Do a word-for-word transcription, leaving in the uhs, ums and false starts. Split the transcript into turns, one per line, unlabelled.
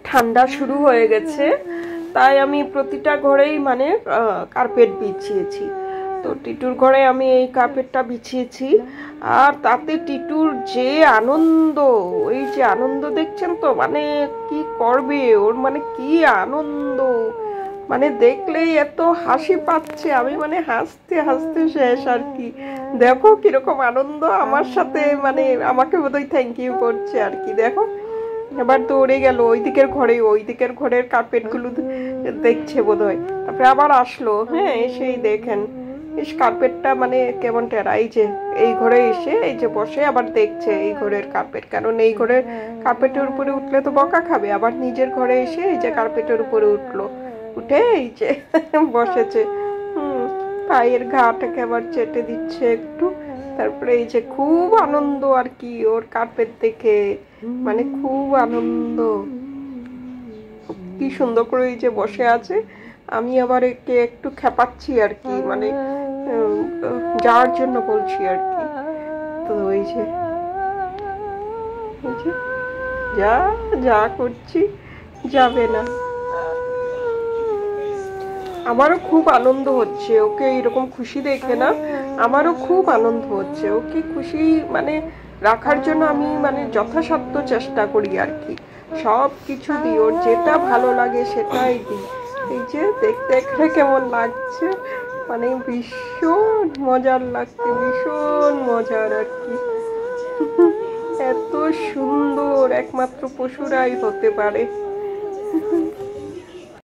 ঠান্ডা শুরু হয়ে গেছে, তাই আমি প্রতিটা ঘরেই মানে কার্পেট বিছিয়েছি। তো টিটুর ঘরে আমি এই কার্পেটটা বিছিয়েছি, আর তাতে টিটুর যে আনন্দ, ওই যে আনন্দ দেখছেন তো, মানে কি করবে ওর, মানে কি আনন্দ, মানে দেখলেই এত হাসি পাচ্ছে, আমি মানে হাসতে হাসতে শেষ আর কি। দেখো কিরকম আনন্দ আমার সাথে, মানে আমাকে বোধহয় থ্যাংক ইউ করছে আর কি। দেখো এবার দৌড়ে গেল ওই দিকের ঘরে, ওই দিকের ঘরের কার্পেট গুলো দেখছে বোধহয়, তারপরে আবার আসলো। হ্যাঁ, এসেই দেখেন এই কার্পেটটা মানে কেমন টেরা, এই যে এই ঘরে এসে এই যে বসে আবার দেখছে এই ঘরের কার্পেট, কারণ এই ঘরের কার্পেটের উপরে উঠলে তো বকা খাবে, আবার নিজের ঘরে এসে এই যে কার্পেটের উপরে উঠলো, উঠে এই যে বসেছে। হুম, পায়ের ঘাটাকে আবার চেটে দিচ্ছে একটু, তারপরে এই যে খুব আনন্দ আর কি ওর কার্পেট দেখে, মানে খুব আনন্দ, কি সুন্দর করে এই যে বসে আছে। আমি আবার একে একটু খেপাচ্ছি আর কি, মানে যাওয়ার জন্য বলছি আর কি। তো ওই যে যা যা করছি যাবে না। আমারও খুব আনন্দ হচ্ছে ওকে এরকম খুশি দেখে, না আমারও খুব আনন্দ হচ্ছে ওকে খুশি মানে রাখার জন্য। আমি মানে যথাসাধ্য চেষ্টা করি আর কি, সব কিছু দিই, ওর যেটা ভালো লাগে সেটাই দিই। এই যে দেখতে এখানে কেমন লাগছে, মানে ভীষণ মজার লাগছে, ভীষণ মজার আর কি। এত সুন্দর একমাত্র পশুরাই হতে পারে।